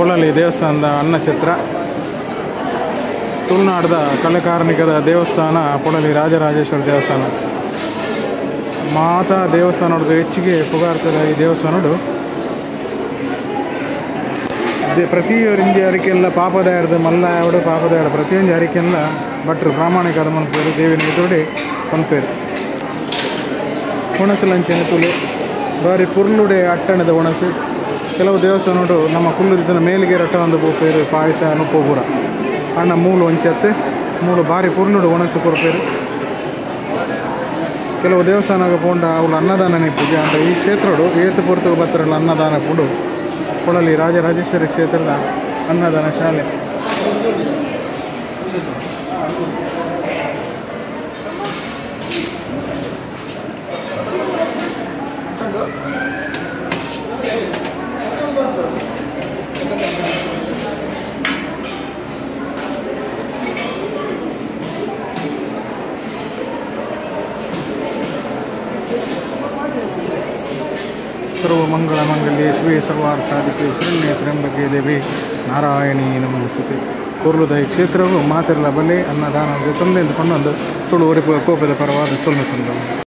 ಪೊಳಲಿ ದೇವಸ್ಥಾನದ ಅನ್ನಛತ್ರ. ತುಳುನಾಡದ ಕಲೆಕಾರ್ಮಿಕದ ದೇವಸ್ಥಾನ ಪೊಳಲಿ ರಾಜರಾಜೇಶ್ವರಿ ದೇವಸ್ಥಾನ. ಮಾತಾ ದೇವಸ್ಥಾನದ ಹೆಚ್ಚಿಗೆ ಪುಗಾರ್ತದ ಈ ದೇವಸ್ಥಾನಡು ಪ್ರತಿಯೊಂದು ಅರಿಕೆಲ್ಲ ಪಾಪದಾಯರ್ದು ಮಲ್ಲ ಅವಡು ಪಾಪದಾಯಡ ಪ್ರತಿಯೊಂದು ಅರಿಕೆಲ್ಲ ಭಟ್ರು ಪ್ರಾಮಾಣಿಕದ ಮನ್ಪೇರು ದೇವಿನ ಎದುರುಡೆ ಪನ್ಪೇರು. ಹುಣಸಲಂಚನೆ ತುಳು ಬಾರಿ ಪುರ್ಲುಡೆ ಅಟ್ಟಣದ ಹುಣಸು. ಕೆಲವು ದೇವಸ್ಥಾನಡು ನಮ್ಮ ಕುಲ್ಲುದಿನ ಮೇಲಿಗೆ ರಟ್ಟ ಒಂದು ಪೋಪೇರು ಪಾಯಸ ನುಪ್ಪುಪುರ ಅಣ್ಣ ಮೂಲು ಒಂಚತ್ತೆ ಮೂಲು ಬಾರಿ ಪುರ್ಲುಡು ಹುಣಸು ಕೊರಪೇರು. ಕೆಲವು ದೇವಸ್ಥಾನಕ್ಕೆ ಪೋಂಡ ಅವಳು ಅನ್ನದಾನ ನಿಪ್ಪುಜಿ ಅಂತ ಈ ಕ್ಷೇತ್ರಡು ಏತು ಪುರತಕ್ಕೆ ಬತ್ತರಲ್ಲ ಅನ್ನದಾನ ಪುಡು ಪೊಳಲಿ ರಾಜರಾಜೇಶ್ವರಿ ಕ್ಷೇತ್ರದ ಅನ್ನದಾನ ಶಾಲೆ. ಸರ್ವಮಂಗಳಮಾಂಗಲ್ಯೆ ಶಿವೆ ಸರ್ವಾರ್ಥಸಾಧಿಕೆ ಶರಣ್ಯೆ ತ್ರ್ಯಂಬಕೆ ದೇವಿ ನಾರಾಯಣಿ ನಮೋಸ್ತುತೆ. ಕುರ್ಲುದ ಈ ಕ್ಷೇತ್ರವು ಮಾತಿರಲ ಬಲೆ ಅನ್ನದಾನ ತಂದೆಂದು ಕೊಂಡೊಂದು ತುಳು ಕೋಪದ ಪರವಾದ ಸೊಲ್ಲು ಸಂಭ್ರಮ.